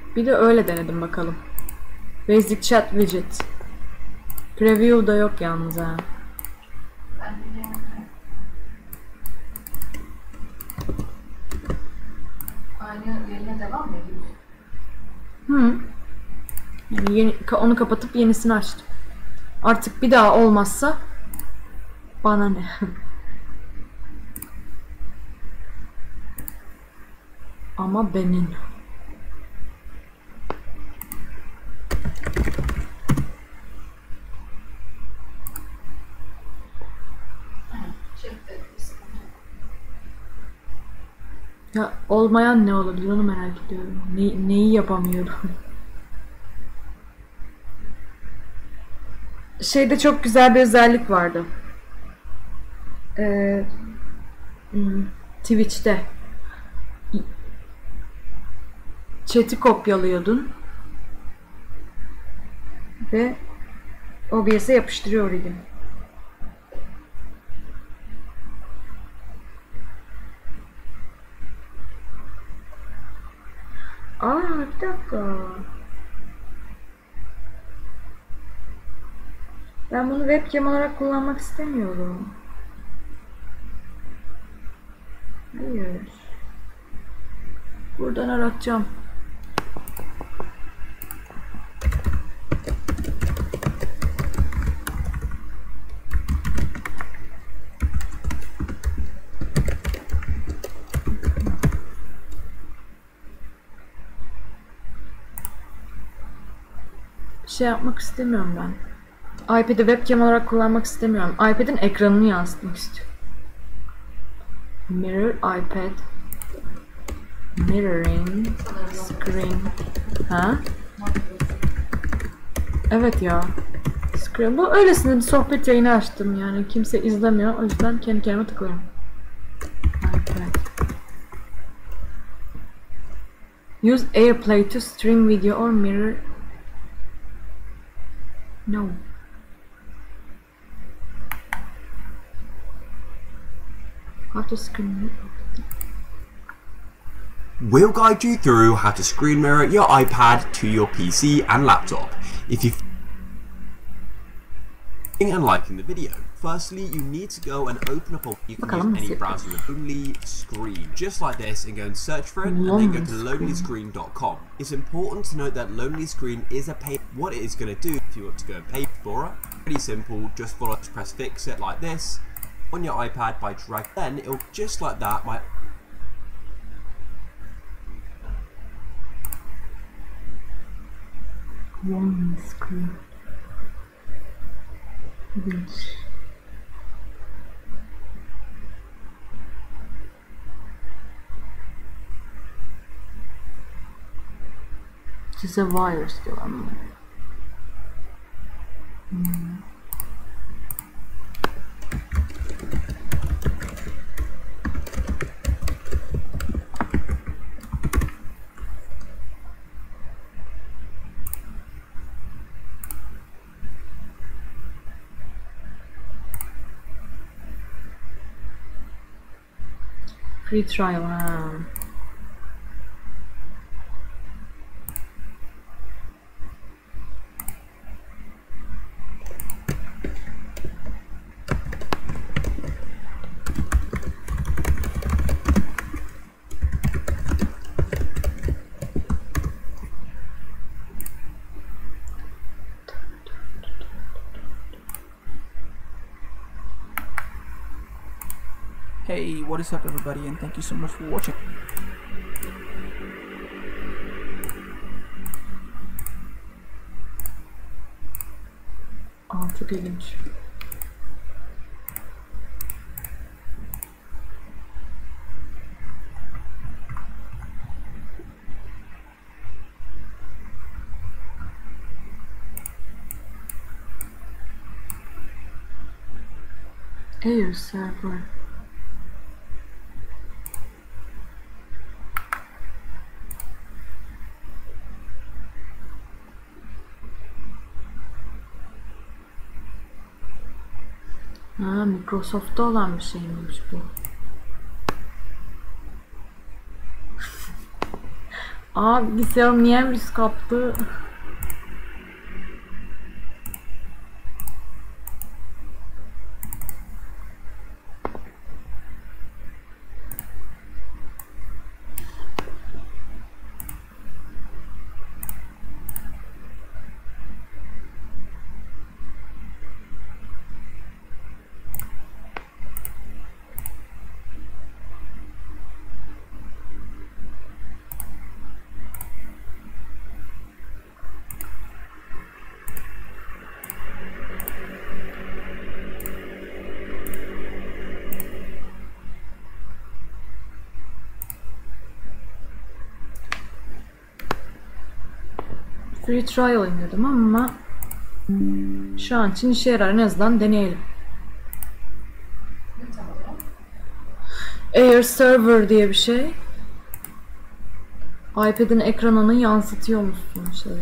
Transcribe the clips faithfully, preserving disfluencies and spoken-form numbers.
Bir de öyle denedim bakalım. Basic Chat Widget. Preview'da yok yalnız ha. Aynı yerine devam mı ediyorsun? Hı. Yani yeni, onu kapatıp yenisini açtım. Artık bir daha olmazsa bana ne? Ama benim. Ya olmayan ne olabilir onu merak ediyorum. Ne, neyi yapamıyorum? Şeyde çok güzel bir özellik vardı. Ee, Twitch'te. Chat'i kopyalıyordun. Ve O B S'e yapıştırıyor idim. Aa bir dakika. Ben bunu webcam olarak kullanmak istemiyorum. Hayır. Buradan aratacağım. Şey yapmak istemiyorum ben. iPad'i webcam olarak kullanmak istemiyorum. iPad'in ekranını yansıtmak istiyorum. Mirror iPad. Mirroring screen. Ha? Evet ya. Screen. Bu öylesine bir sohbet yayını açtım yani. Kimse izlemiyor. O yüzden kendi kendime tıklıyorum. iPad. Use AirPlay to stream video or mirror. No. How to screen. We'll guide you through how to screen mirror your iPad to your P C and laptop. If you're and liking the video, firstly you need to go and open up a you can use any browser with Lonely Screen, just like this, and go and search for it, and then go to lonely screen dot com. It's important to note that Lonely Screen is a pay. What it is going to do if you want to go and pay for it, pretty simple. Just follow, press fix it like this on your iPad by drag. Then it'll just like that. My One screen. Which is a wire still. Hmm. Free trial, ha. Hey, what is up everybody, and thank you so much for watching. Aa çok ilginç. Air server. Ha, Microsoft'ta olan bir şeymiş bu. Aa, bilgisayarım niye virüs kaptı? Free trial indirdim ama şu an için işe yarar, en azından deneyelim. Ne tamam? Air Server diye bir şey. iPad'in ekranını yansıtıyor musun şey?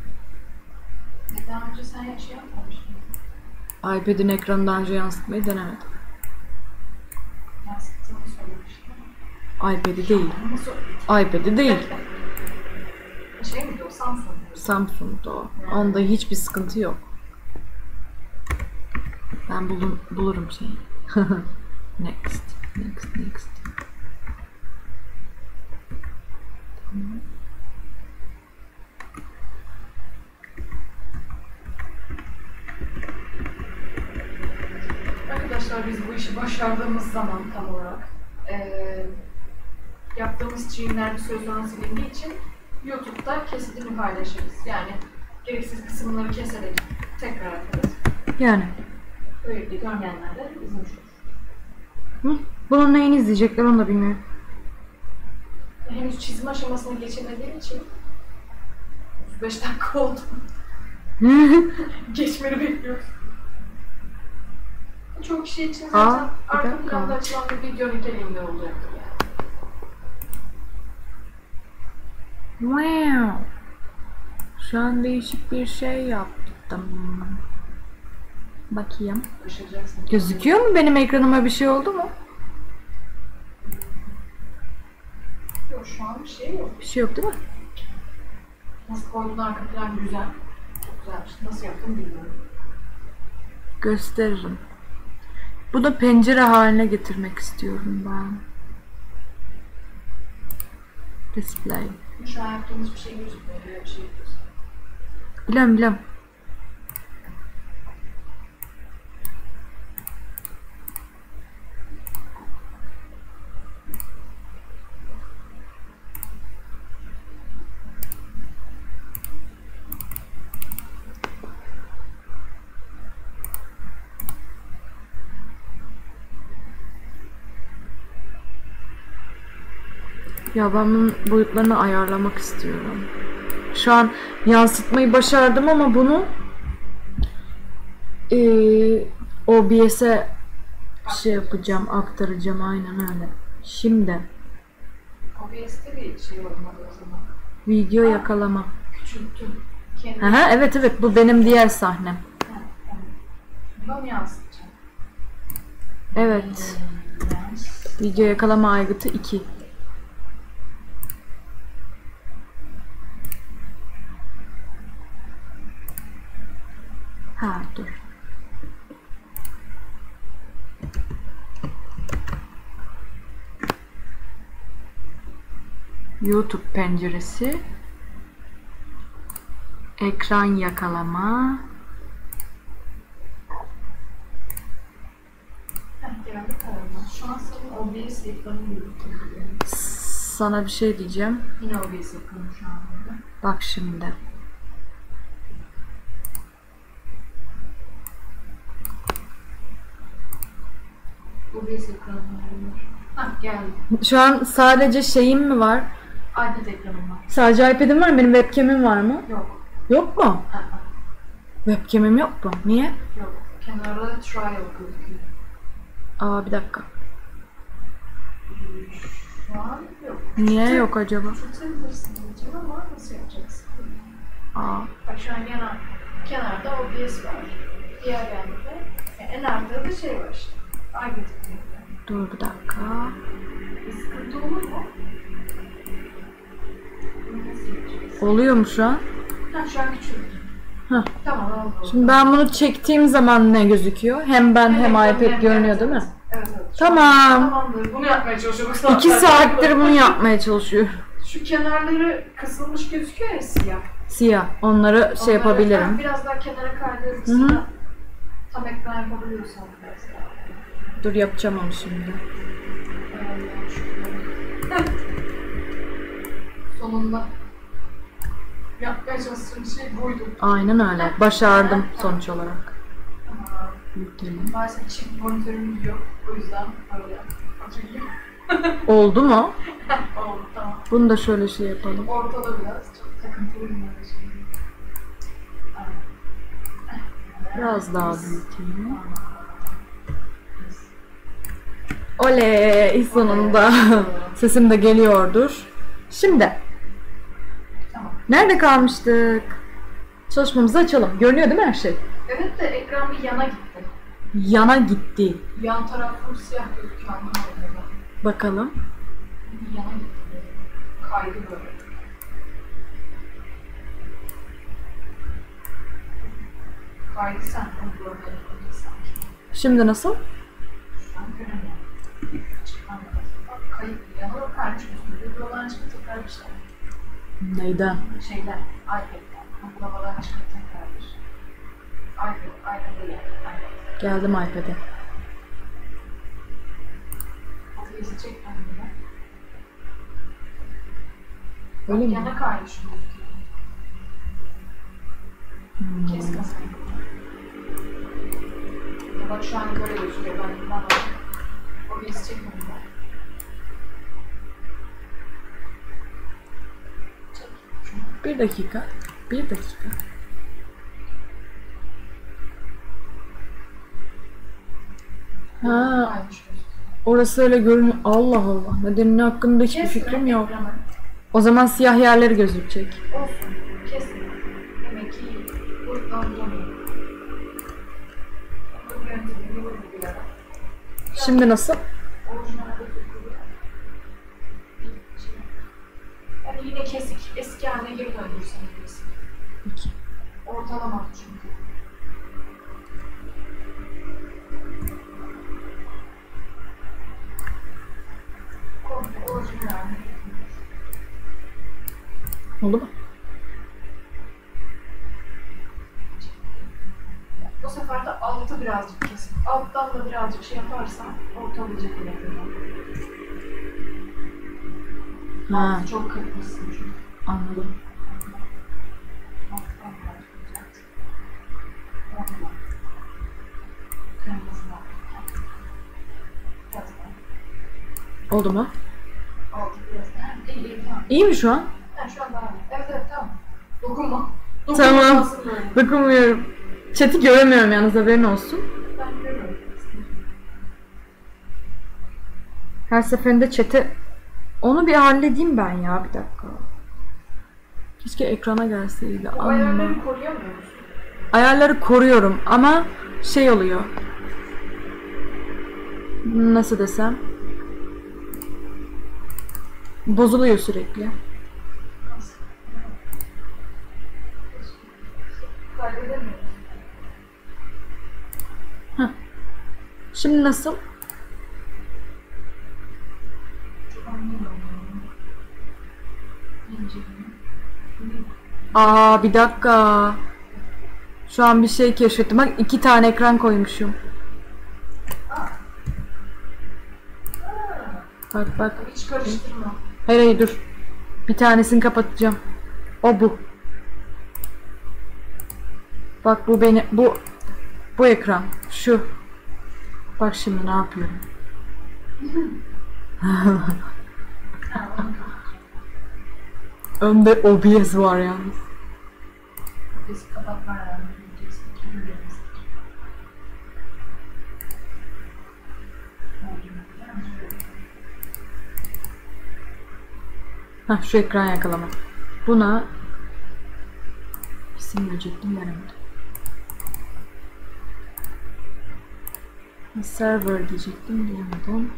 Daha önce sen hiç şey yapmamıştın. iPad'in ekranını daha önce yansıtmayı denemedim. Yansıttığını söylemiştim. iPad'i değil. Nasıl? iPad'i değil. Şey miydi o? Samsung muydu? Samsung'da o. Onda hiçbir sıkıntı yok. Ben bulun, bulurum şeyi. Next. Next. Next. Tamam. Arkadaşlar biz bu işi başardığımız zaman tam olarak eee yaptığımız streamler bir süre sonra silindiği için YouTube'da kesitini paylaşırız. Yani gereksiz kısımları keserek tekrar atarız. Yani. Böylelikle görmeyenler de izlemiş olur. Hı? Bunun neyini izleyecekler onu da bilmiyorum. Henüz çizim aşamasına geçemediğim için otuz beş dakika oldu. Geçmeni bekliyoruz. Çok kişi için zaten Aa, bir arka dakika. planda açılan bir video niteliğinde olacaktır yani. Wow. Şu an değişik bir şey yaptım. Bakayım. Başaracaksın. Gözüküyor mu benim ekranıma, bir şey oldu mu? Yok şu an bir şey yok. Bir şey yok değil mi? Nasıl koyduğun arka plan güzel. Çok güzelmiş. Nasıl yaptım bilmiyorum. Gösteririm. Bunu pencere haline getirmek istiyorum ben. Display. Şu an yaptığım hiçbir şey gözükmüyor. Böyle bir şey yapıyorsun. Bilem bilem. Ya ben bunun boyutlarını ayarlamak istiyorum. Şu an yansıtmayı başardım ama bunu ee, O B S'e şey yapacağım, aktaracağım, aynen öyle. Şimdi O B S'te bir şey olmadı o zaman. video yakalama. Küçülttüm. Kendi Aha, evet evet, bu benim diğer sahnem. Ha, tamam. Bunu yansıtacağım. Evet. Video yakalama aygıtı iki. Ha dur. YouTube penceresi. Ekran yakalama. Heh, geldi kararına. Şu an senin O B S ekranın gözüküyor. Sana bir şey diyeceğim. Yine O B S ekranı şu an burada. Bak şimdi. O B S ekranı var. Hah geldi. Şu an sadece şeyim mi var? iPad ekranım var. Sadece iPad'im var mı? Benim webcam'im var mı? Yok. Yok mu? Ha, ha. Webcam'im yok mu? Niye? Yok. Kenarda trial gözüküyor. Aa, bir dakika. Şu an yok. Niye yok acaba? Tutabilirsin diyeceğim ama nasıl yapacaksın? Aa, Bak şu an kenar, kenarda O B S var. Diğer yanda da yani en arkada da şey var işte. iPad ekranı. dur bir dakika. Bir sıkıntı olur mu? Oluyor mu şu an? Ha, şu an küçüldü. Heh. Tamam oldu. Şimdi ben bunu çektiğim zaman ne gözüküyor? Hem ben hem Evet, iPad evet, görünüyor evet, değil mi? evet. Evet, evet. Şu Tamam. an- Tamamdır. Bunu yapmaya çalışıyoruz. İki saattir bunu yapmaya çalışıyor. Şu kenarları kısılmış gözüküyor ya siyah. Siyah. Onları şey Onları- yapabilirim. Ha, biraz daha kenara Hı hı. kaydırırsın. Tam ekran yapabiliyorsan biraz daha. Dur yapacağım onu şimdi. Sonunda yapmaya çalıştığım şey buydu. Aynen öyle. Başardım sonuç olarak. Ama Muhtemelen. maalesef çift monitörümüz yok. O yüzden böyle oturayım. Oldu mu? Oldu tamam. Bunu da şöyle şey yapalım. Ortada biraz çok takıntılıyım böyle şimdi. Biraz daha büyüteyim. Oley! Sonunda. Sesim de geliyordur. Şimdi. Tamam. Nerede kalmıştık? Çalışmamızı açalım. Görünüyor değil mi her şey? Evet de ekran bir yana gitti. Yana gitti. Yan tarafım siyah gözüküyor anlamadım. Bakalım. Bir yana gitti. Kaydı böyle. Kaydı sen onu görmedin sanki. Şimdi nasıl? Şu an göremiyorum. Çıkamadım. Bak kayıp yana kaymış gözüküyor. Buradan çıkıp tekrar bir şey. Neyden? Şeyden, iPad'den. Uygulamadan çıkıp tekrar bir şey. iPad, iPad'e gel. iPad. Geldim iPad'e. Fotoğrafı çek kendine. Öyle mi? Yana kaymış gözüküyor. Hmm. Kes kasayı. Ya bak şu an böyle gözüküyor. Ben bana o birisi çekmedim ben. Çek. Şunu. Bir dakika. Bir dakika. Ha, Kaymış gözüküyor. orası öyle görünüyor. Allah Allah. Nedeni hakkında hiçbir Kes fikrim yok. ekranı. O zaman siyah yerleri gözükecek. Olsun. Kes. Demek ki buradan bulamıyorum. Bu yöntemini uygulayarak. Şimdi nasıl? Orijinalde tutuluyor. Bir şey. Yani yine kesik. Eski haline geri döndürsen kesik. Peki. Ortalama çünkü. Komple orijinal haline getirmiş. Oldu mu? Bu sefer de altı birazcık kesin. Alttan da birazcık şey yaparsan ortalayacak bile. Ha, Altı çok kırmışsın çünkü. anladım. Alttan birazcık düzelt. Ondan. Kırmızıdan. Biraz daha. Oldu mu? Altı biraz daha. İyi iyi tamam. İyi mi şu an? Ha, şu an daha iyi. Evet evet tamam. Dokunma. Tamam. Dokunmasın böyle. Dokunmuyorum. Chat'i göremiyorum yalnız, haberin olsun. Ben görüyorum. Her seferinde chat'i... Onu bir halledeyim ben ya, bir dakika. Keşke ekrana gelseydi O ama... ayarları koruyamıyor musun? Ayarları koruyorum ama şey oluyor. Nasıl desem? Bozuluyor sürekli. Nasıl? Kaydedemiyorum. Şimdi nasıl? Çok anlamıyorum. İnce. Aa, bir dakika. Şu an bir şey keşfettim. Bak, iki tane ekran koymuşum. Bak bak. Hiç karıştırma. Hayır hayır dur. Bir tanesini kapatacağım. O bu. Bak bu beni bu bu ekran. Şu. Bak şimdi ne yapıyorum. Önde O B S var yalnız. Biz kapatma ayarını bileceksin. Bilmiyoruz. Hah, şu ekran yakalama. Buna isim verecektim, veremedim. Server diyecektim, diyemedim.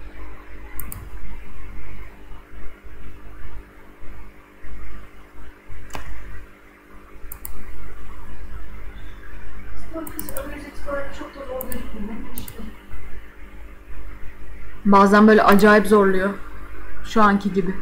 Bazen böyle acayip zorluyor. Şu anki gibi.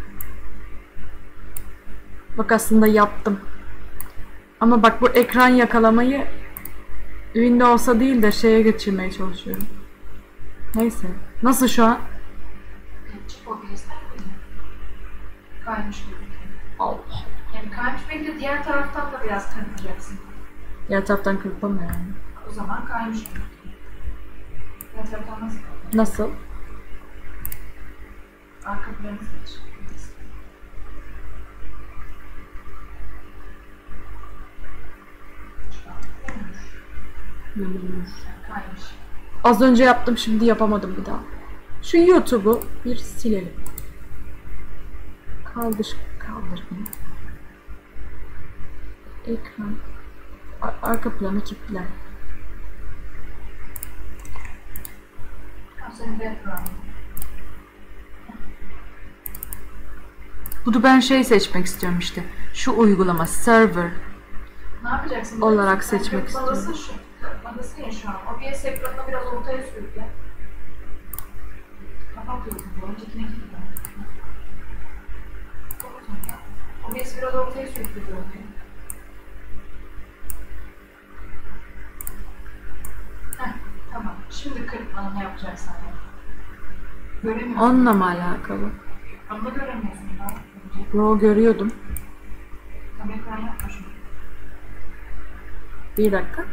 Bak aslında yaptım. Ama bak bu ekran yakalamayı Windows'a değil de şeye geçirmeye çalışıyorum. Neyse. Nasıl şu an? Çık o bilgisayar mı? Kaymış gibi. Allah. Yani kaymış belki de diğer taraftan da biraz kırpacaksın. Diğer taraftan kırpamıyor yani. O zaman kaymış gibi. Diğer taraftan nasıl kırpalım? Nasıl? Arka planı seç. Şu an Görünüyor. kaymış. Az önce yaptım, şimdi yapamadım bir daha. Şu YouTube'u bir silelim. Kaldır, kaldır bunu. Ekran. Ar arka planı kilitler. Senin background. Bunu ben şey seçmek istiyorum işte. Şu uygulama server. Ne yapacaksın? Olarak Sen seçmek kırpmalısın şu. Kırpmalısın ya şu an. O B S ekranını biraz ortaya sürükle. Kapatıyorum bu. Öncekine kilitle. Kapat onu. O B S biraz ortaya sürükle diyorum. Heh, tamam. Şimdi kırpmanı ne yapacaksan yap. Göremiyorsun. Onunla mı alakalı? Onu da göremiyorsun daha. Yo, görüyordum. Tam ekran yapma şunu. Bir dakika.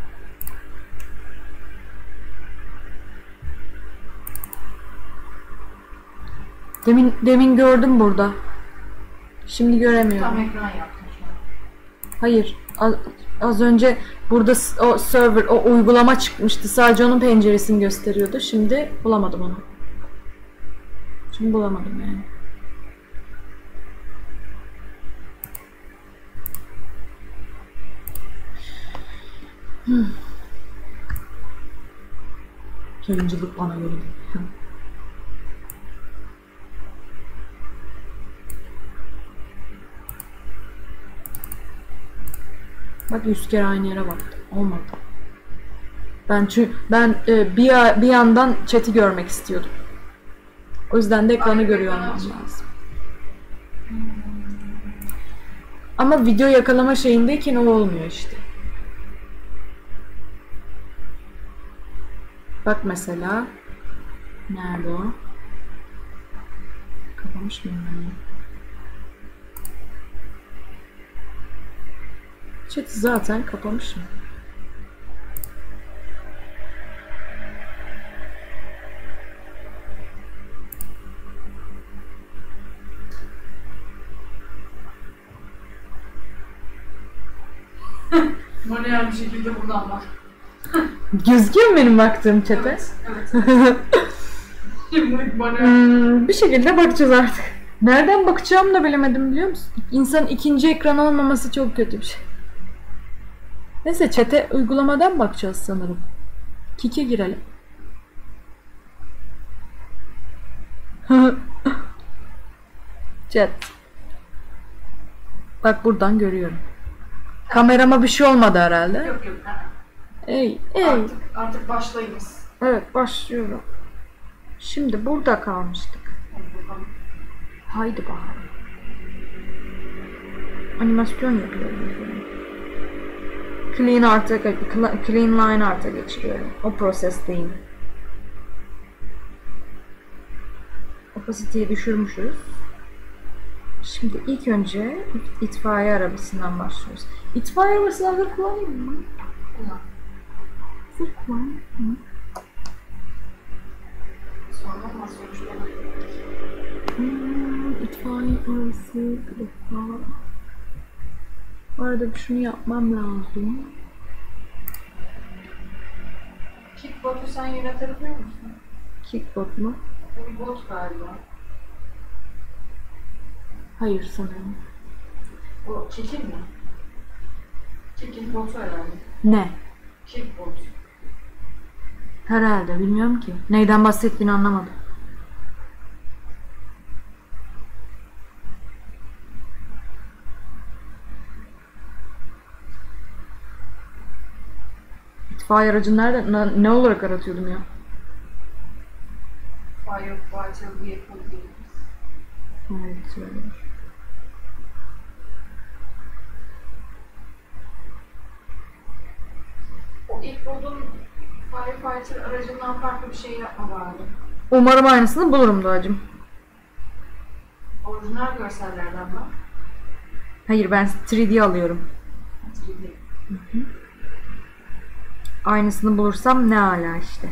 Demin demin gördüm burada. Şimdi göremiyorum. Tam ekran yaptın şu an. Hayır. Az, az önce burada s- o server, o uygulama çıkmıştı. Sadece onun penceresini gösteriyordu. Şimdi bulamadım onu. Şimdi bulamadım yani. Hmm. Yayıncılık bana göre değil. Bak yüz kere aynı yere baktım. Olmadı. Ben çünkü ben e, bir bir yandan chat'i görmek istiyordum. O yüzden de ekranı Ay, görüyor ekranı olmam aç. lazım. Ama video yakalama şeyindeyken o olmuyor işte. Bak mesela. Nerede o? Kapamış mıyım ben onu? Chat'i zaten kapamışım. Manuel bir şekilde buradan bak. Gözüküyor mu benim baktığım chat'e? Evet, evet. Şimdilik manuel. Hmm, bir şekilde bakacağız artık. Nereden bakacağımı da bilemedim, biliyor musun? İnsanın ikinci ekran olmaması çok kötü bir şey. Neyse, chat'e uygulamadan bakacağız sanırım. Kik'e girelim. Chat. Bak buradan görüyorum. Kamerama bir şey olmadı herhalde. Yok yok. ha. Ey, ey. Artık, artık başlayınız. Evet, başlıyorum. Şimdi burada kalmıştık. Hadi bakalım. Haydi bakalım. Animasyon yapıyorum. Clean art'a, clean line art'a geçiriyorum. O prosesteyim. Opacity'yi düşürmüşüz. Şimdi ilk önce itfaiye arabasından başlıyoruz. İtfaiye arabasını hazır kullanayım mı? Kullan. Hazır kullanayım mı? Sonra nasıl sonuçlanır? Hmm, itfaiye arabası bir defa. Bu arada bir şunu yapmam lazım. Kickbot'u sen yönetebiliyor musun? Kickbot mu? Bu bir bot galiba. Hayır sanırım. O Kick'in mi? Kick'in botu herhalde. Ne? Kickbot. Herhalde, bilmiyorum ki. Neyden bahsettiğini anlamadım. İtfaiye aracını nerede, ne, ne olarak aratıyordum ya? Firefighter Vehicle diyebiliriz. Evet öyle. O ilk bulduğum Firefighter aracından farklı bir şey yapma vardı. Umarım aynısını bulurum Doğacığım. Orijinal görsellerden mi? Hayır, ben üç D alıyorum. üç D. Hı hı. Aynısını bulursam ne ala işte.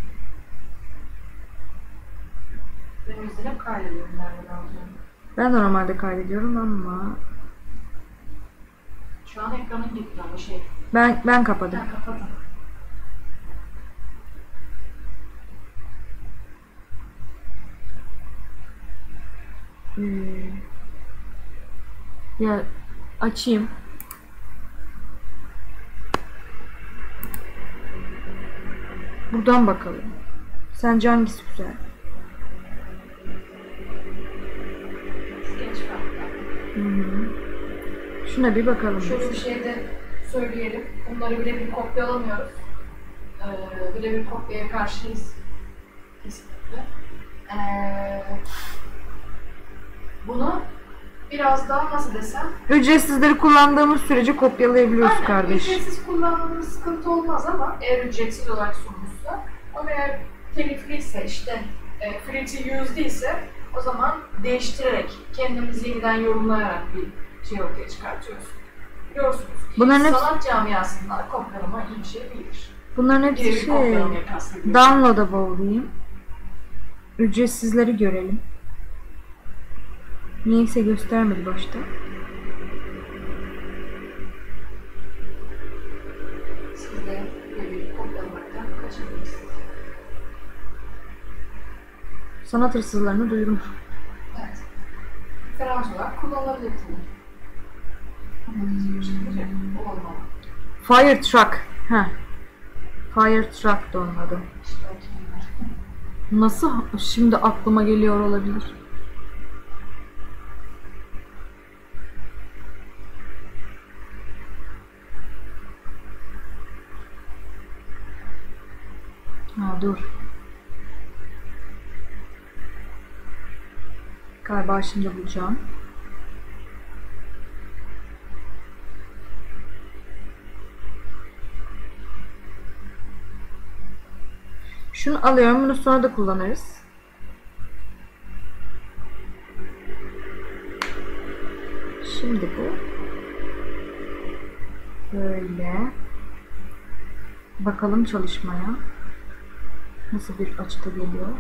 Ben o yüzden hep kaydediyorum nereden alacağım. Ben de normalde kaydediyorum ama Şu an ekranın gitti ama şey. ben ben kapadım. Ben kapadım. Ee, ya açayım. Buradan bakalım. Sence hangisi güzel? Geç kaldı. Hı hı. Şuna bir bakalım. Şöyle bir şey de söyleyelim. Bunları birebir kopyalamıyoruz. Ee, birebir kopyaya karşıyız. Kesinlikle. Ee, bunu biraz daha nasıl desem? Ücretsizleri kullandığımız sürece kopyalayabiliyoruz Aynen, kardeş. ücretsiz kullanmamız sıkıntı olmaz ama eğer ücretsiz olarak sunulmuşsa ama eğer telifliyse işte e, free to use değilse o zaman değiştirerek kendimizi yeniden yorumlayarak bir şey ortaya çıkartıyoruz. Biliyorsunuz ki Bunların hepsi- sanat camiasında kopyalama iyi bir şey değildir. Bunların hepsi Birebir şey, kopyalamaya kastediyorum. downloadable diyeyim. Ücretsizleri görelim. Niyeyse göstermedi başta. Siz de birebir kopyalamaktan kaçınmalısınız. Sanat hırsızlarını duyurmuş. Evet. Referans olarak kullanılabilir bunu. Hmm. Olmalı. Fire truck. Heh. Fire truck da onun adı. İşte o kelimeler. Nasıl şimdi aklıma geliyor olabilir? Ha dur. Galiba şimdi bulacağım. Şunu alıyorum, bunu sonra da kullanırız. Şimdi bu. Böyle. Bakalım çalışmaya. Nasıl bir açıda geliyor.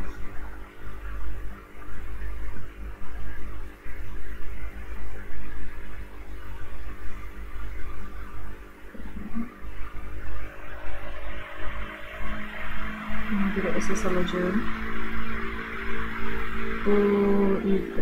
Buna göre esas alacağım. Bu iyiydi.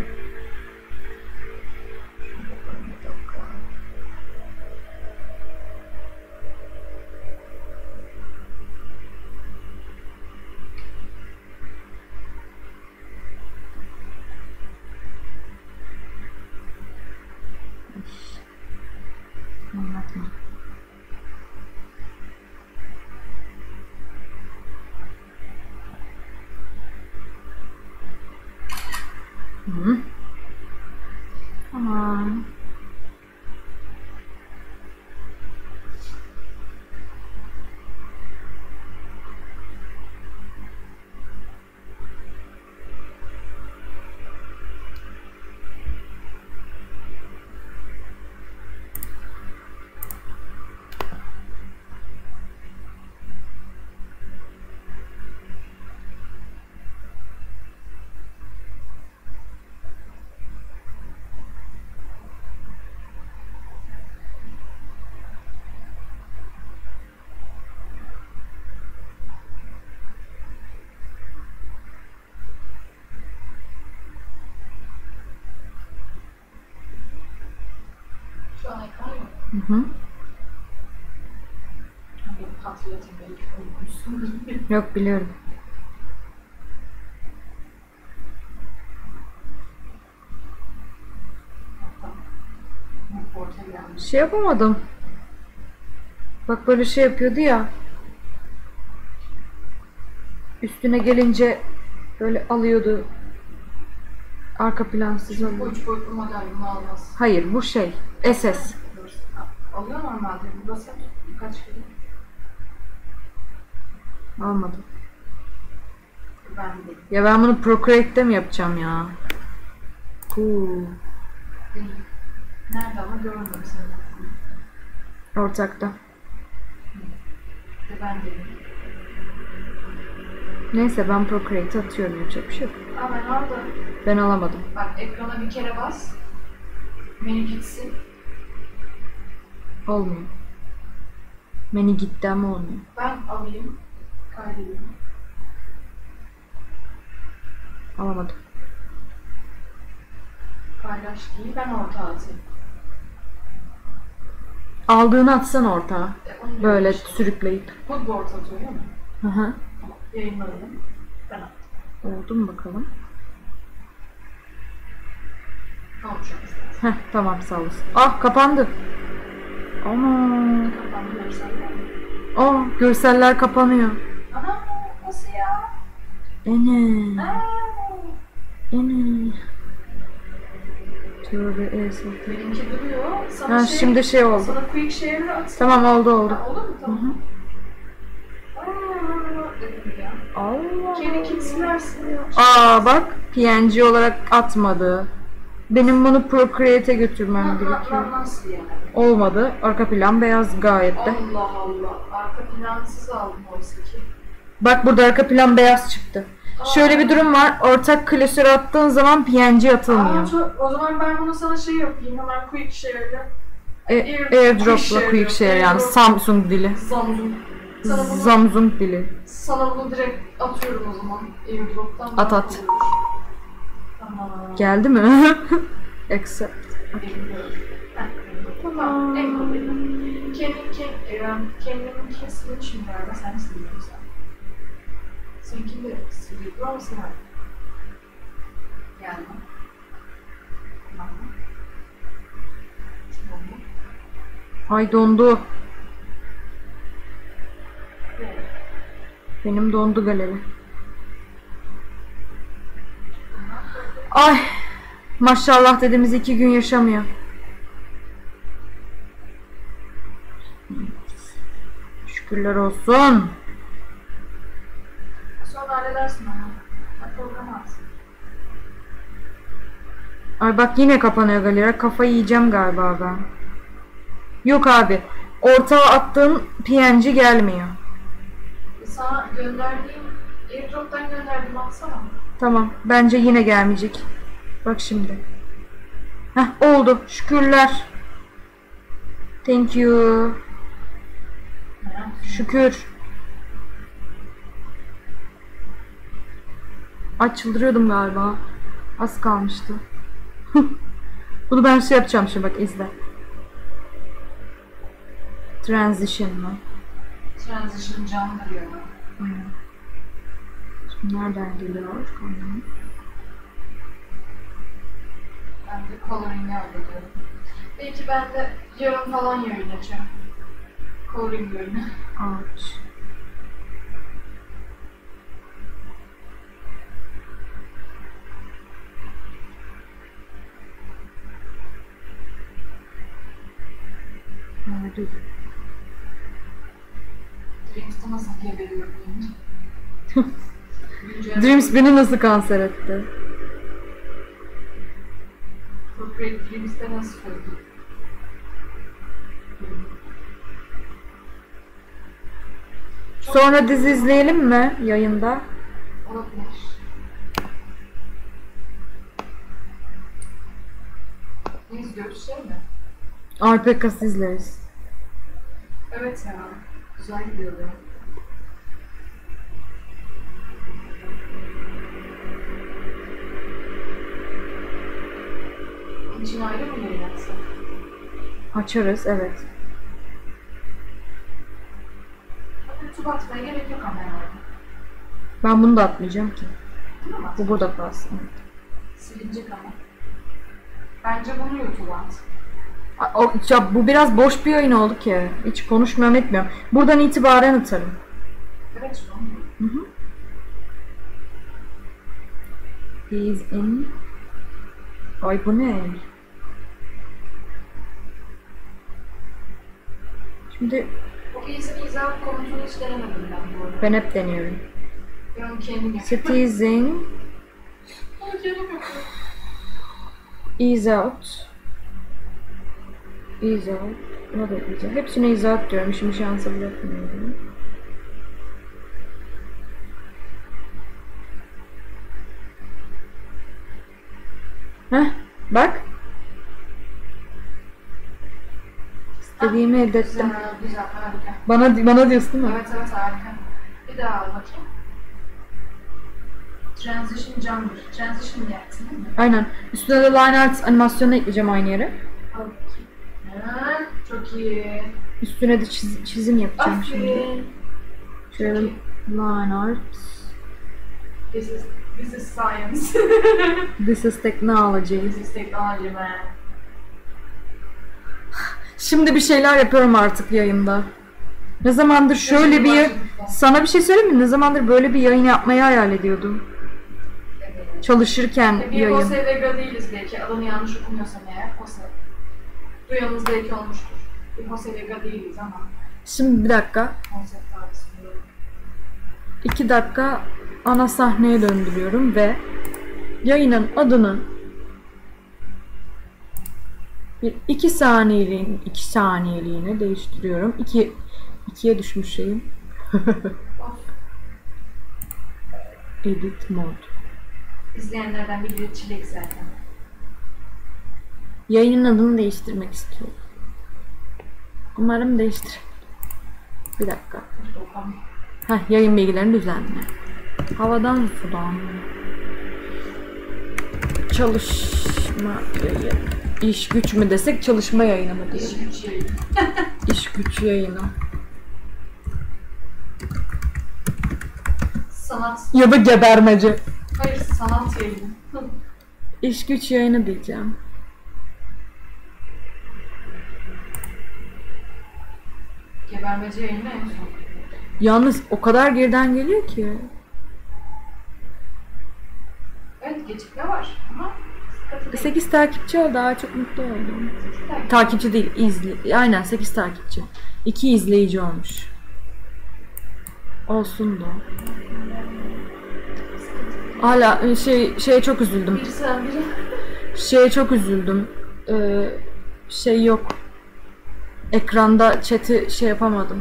Anlatma. Hı. Tamam. Şu an ekran yok. Hı hı. Bir hatırlatayım belki unutmuşsunuz. Yok, biliyorum. Ortaya gelmiş. Şey yapamadım. Bak böyle şey yapıyordu ya. Üstüne gelince Böyle alıyordu. Arka plansız Bu alıyor. üç boyutlu model bunu almaz. Hayır bu şey. S S. Alıyor normalde. Burası birkaç kere. Almadım. Ben de Ya ben bunu Procreate'de mi yapacağım ya? Cool. değil. Nerede ama görmedim seni. Ortakta. De ben de değil. Neyse ben Procreate atıyorum. Yapacak bir şey yok. Aa ben aldım. Ben alamadım. Bak ekrana bir kere bas. Menü gitsin. Olmuyor. Menü gitti ama olmuyor. Ben alayım. Kaydedeyim. Alamadım. Paylaş değil. Ben orta atayım. Aldığını atsan ortağa. E, onu Böyle diyorum işte. sürükleyip. Moodboard atıyor değil mi? Hı hı. Tamam. Yayınlayalım. Ben attım. Oldu mu bakalım? Tamam şu an istersen. Heh tamam sağ olasın. Ah kapandı. Ana. Kapandı görseller. Oh görseller kapanıyor. Ana nasıl ya? Ene. Aa, Ene. Tövbe esnaf. benimki duruyor. Sana Ha şey, şimdi şey oldu. Sana quick share'ı atayım. Tamam oldu oldu. Ha, olur mu? Hı Tamam. hı. Aa, dedim ya. Allah. Kendini silersin ya. Aa bak P N G olarak atmadı. Benim bunu Procreate'e götürmem Na- na- gerekiyor. na- Nasıl yani? Olmadı. Arka plan beyaz gayet de. Allah Allah. Arka plansız aldım oysa ki. Bak burada arka plan beyaz çıktı. Şöyle bir durum var. Ortak klasöre attığın zaman P N G Aa, atılmıyor. çok- o zaman ben bunu sana şey yapayım. Hemen quick share'le. E, Air- airdrop'la quick quick share share, yani airdrop. Samsung dili. Samsung. Sana bunu, Samsung dili. sana bunu direkt atıyorum o zaman. Airdrop'tan. At, at. Olur. Tamam. Geldi mi? Accept. Bekliyorum. Heh, Tamam. En kolay. Kendim, kendim, kendimin kesimi için galiba sen siliyorsun sen. Seninkini de siliyordur ama sen al. Gelme. Tamam. Tamam. Ay dondu. Evet. Benim dondu galeri. Ay maşallah dediğimiz iki gün yaşamıyor. Şükürler olsun. Sonra halledersin ama. Ben programı atsın. Ay bak yine kapanıyor galeri. Kafayı yiyeceğim galiba ben. Yok abi. Ortağa attığın P N G gelmiyor. Sana gönderdiğim, airdrop'tan gönderdim atsana. Tamam. Bence yine gelmeyecek. Bak şimdi. Heh oldu. Şükürler. Thank you. Şükür. Ay çıldırıyordum galiba. Az kalmıştı. Bunu ben şey yapacağım şimdi bak izle. Transition mı? Transition canlı diyor. Hmm. Şimdi nereden geliyor? Ben de coloring'i hallediyorum. Belki ben de yarın falan yayınlayacağım. Coloring yayını. Ouch. Ha, dur. Dreams'ta nasıl geberiyor deyince. Dreams beni nasıl kanser etti? Procreate Dreams'ta nasıl koydu? Sonra dizi izleyelim mi yayında? Olabilir. Ne izliyoruz şey mi? Arpekas izleriz. Evet ya. Güzel gidiyor ya. İçin ayrı mı yayın açsak? Açarız evet. YouTube atmaya gerek yok ama yani. Ben bunu da atmayacağım ki. Değil mi? Bu burada kalsın. Silinecek ama. Bence bunu YouTube'a at. A- O, ya bu biraz boş bir yayın oldu ki. Hiç konuşmuyorum etmiyorum. Buradan itibaren atarım. Evet şu an. Hı hı. He's in. Ay bu ne? Şimdi O iyisin izah komutunu hiç denemedim ben bu arada. ben hep deniyorum. Ben onu kendim yapıyorum. Sneezing Onu kendim yapıyorum. is out. Is out. Buna da ekleyeceğim. Hepsine is out diyorum. Şimdi şansa bırakmıyorum. Heh, bak. İstediğimi elde ettim. Güzel, güzel, harika. Bana bana diyorsun değil mi? Evet evet harika. Bir daha al bakayım. Transition Jumper. Transition mi yaptın değil mi? Aynen. Üstüne de line art animasyonu ekleyeceğim aynı yere. Al bakayım. Ha, çok iyi. Üstüne de çiz- çizim yapacağım şimdi. Aferin. Şöyle line art. This is, this is science. This is technology. This is technology man. Şimdi bir şeyler yapıyorum artık yayında. Ne zamandır şöyle bir sana bir şey söyleyeyim mi? Ne zamandır böyle bir yayın yapmayı hayal ediyordum. Evet. Çalışırken E, bir yayın. Jose Vega değiliz belki. Adını yanlış okumuyorsam eğer. Jose. Duyanınız belki olmuştur. Bir Jose Vega değiliz ama. Şimdi bir dakika. Konsept tartışmıyor. iki dakika ana sahneye döndürüyorum ve yayının adını bir iki saniyeliğine iki saniyeliğine değiştiriyorum. İki, ikiye düşmüş şeyim. Edit mode. İzleyenlerden biri Çilek zaten. Yayının adını değiştirmek istiyorum. Umarım değiştir. Bir dakika. Okan. Heh, yayın bilgilerini düzenle. Havadan sudan. Çalışma yayını. İş güç mü desek çalışma yayını mı İş diyelim. güç yayın. İş güç yayını. Sanat. Ya da gebermece. Hayır sanat yayını. İş güç yayını diyeceğim. Gebermece yayını en son. Yalnız o kadar geriden geliyor ki. Evet gecikme var ama sıkıntı değil. sekiz takipçi oldu. Daha çok mutlu oldum. Sekiz takip. Takipçi değil, izli. Aynen sekiz takipçi. iki izleyici olmuş. Olsun da. Hala şey şeye çok üzüldüm. Bir sen biri. Şeye çok üzüldüm. Ee, şey yok. Ekranda chat'i şey yapamadım.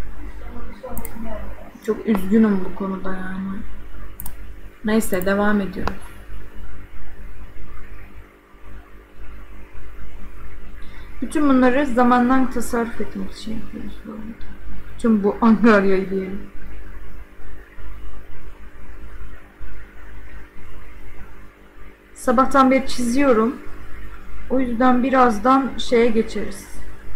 Çok üzgünüm bu konuda yani. Neyse devam ediyoruz. Bütün bunları zamandan tasarruf etmek için yapıyoruz bu arada. Tüm bu Angarya'yı diyelim. Sabahtan beri çiziyorum. O yüzden birazdan şeye geçeriz.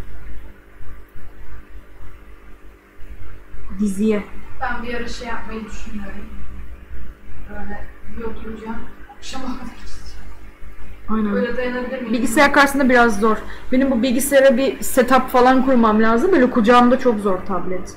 Diziye. Ben bir ara şey yapmayı düşünüyorum. Böyle bir oturacağım. Akşama kadar çizeceğim. Aynen. Böyle dayanabilir miyim? Bilgisayar karşısında biraz zor. Benim bu bilgisayara bir setup falan kurmam lazım. Böyle kucağımda çok zor tablet.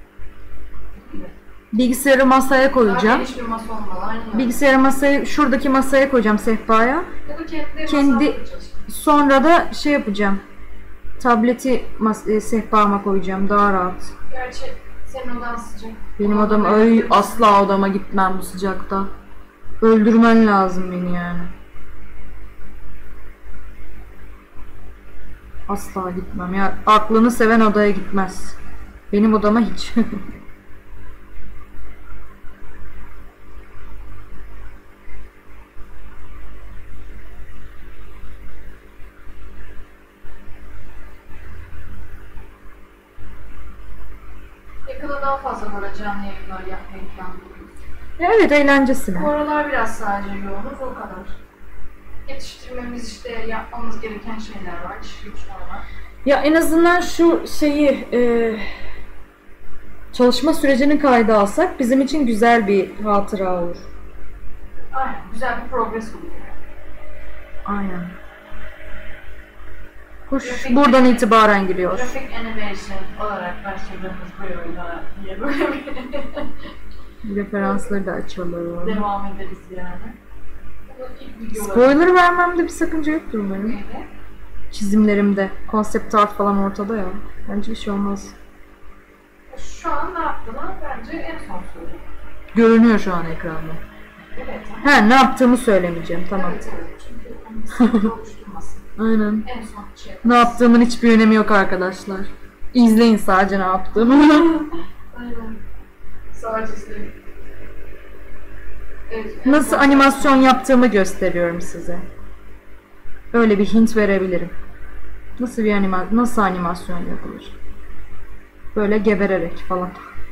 Bilgisayarı masaya Daha koyacağım. geniş bir masa olmalı. Aynen öyle. Bilgisayarı masaya, şuradaki masaya koyacağım sehpaya. Ya da kendi, Kendi- masamda çalışayım. Sonra da şey yapacağım. Tableti mas- e, sehpama koyacağım daha rahat. Gerçi senin odan sıcak. Benim Ona odam da ay dayanabilir misin? asla odama gitmem bu sıcakta. Öldürmen lazım beni yani. Asla gitmem ya. Aklını seven odaya gitmez. Benim odama hiç. Yakında daha fazla böyle canlı yayınlar yapmayı planlıyoruz. Evet eğlencesine. Bu aralar biraz sadece yoğunuz o kadar. Yetiştirmemiz işte yapmamız gereken şeyler var, iş güç var. Ya en azından şu şeyi e, çalışma sürecini kayda alsak bizim için güzel bir hatıra olur. Aynen, güzel bir progres oluyor. Aynen. Kuş buradan itibaren giriyor. Graphic Animation olarak başladığımız bu oyuna diye böyle bir Referansları da açalım. devam ederiz yani. ilk videoları. Spoiler vermemde bir sakınca yoktur umarım. Neyle? Çizimlerimde. Konsept art falan ortada ya. Bence bir şey olmaz. Şu an ne yaptığını bence en son söyleyeyim. Görünüyor şu an ekranda. Evet. He, ne yaptığımı söylemeyeceğim, tamam. Evet evet. Çünkü onu sıkıntı oluşturmasın. Aynen. En son şey. Ne yaptığımın hiçbir önemi yok arkadaşlar. İzleyin sadece ne yaptığımı. Aynen. Sadece izleyin. Evet, Nasıl animasyon yaptığımı gösteriyorum size. Öyle bir hint verebilirim. Nasıl bir anima nasıl animasyon yapılır? Böyle gebererek falan.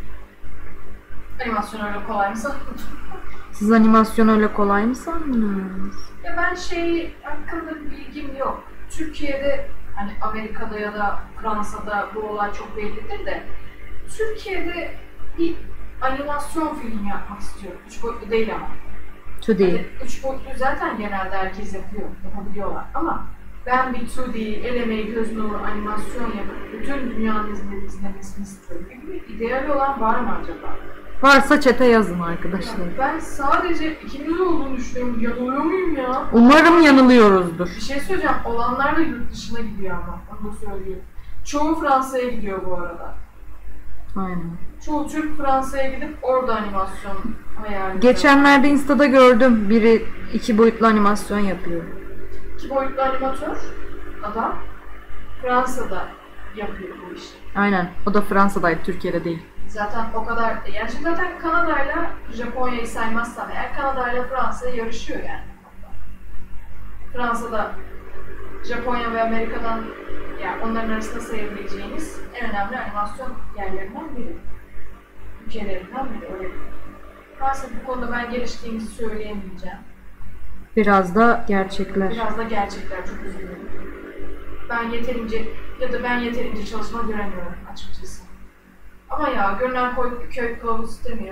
Animasyon öyle kolay mı sandın? Siz animasyon öyle kolay mı sandınız? Ya ben şey hakkında bir bilgim yok. Türkiye'de hani Amerika'da ya da Fransa'da bu olay çok bellidir de Türkiye'de bir animasyon filmi yapmak istiyorum. Üç boyutlu değil ama. iki D. Hani üç boyutlu zaten genelde herkes yapıyor, yapabiliyorlar ama ben bir iki D, el emeği, göz nuru, animasyon yapıp bütün dünyanın izlediğini izlemesini istiyorum. Bir ideal olan var mı acaba? Varsa chat'e yazın arkadaşlar. Ben sadece ikimiz olduğunu düşünüyorum. Yanılıyor muyum ya? Umarım yanılıyoruzdur. Bir şey söyleyeceğim. Olanlar da yurt dışına gidiyor ama. Onu da söyleyeyim. Çoğu Fransa'ya gidiyor bu arada. Aynen. Çoğu Türk Fransa'ya gidip orada animasyon hayal. Geçenlerde Insta'da gördüm. Biri iki boyutlu animasyon yapıyor. İki boyutlu animatör adam Fransa'da yapıyor bu işi. Aynen. O da Fransa'daydı, Türkiye'de değil. Zaten o kadar, yani şimdi zaten Kanada'yla Japonya'yı saymazsam eğer Kanada'yla Fransa yarışıyor yani. Fransa'da Japonya ve Amerika'dan, yani onların arasında sayabileceğiniz en önemli animasyon yerlerinden biri. Ülkelerinden biri, öyle bir. Maalesef bu konuda ben geliştiğimizi söyleyemeyeceğim. Biraz da gerçekler. Biraz da gerçekler, çok üzülüyorum. Ben yeterince, ya da ben yeterince çalışma göremiyorum açıkçası. Ama ya, görünen koy, köy kılavuz istemiyor.